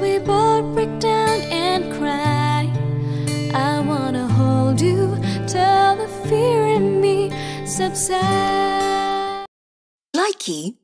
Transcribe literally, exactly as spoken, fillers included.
we both break down and cry. I wanna hold you till the fear in me subsides. Likey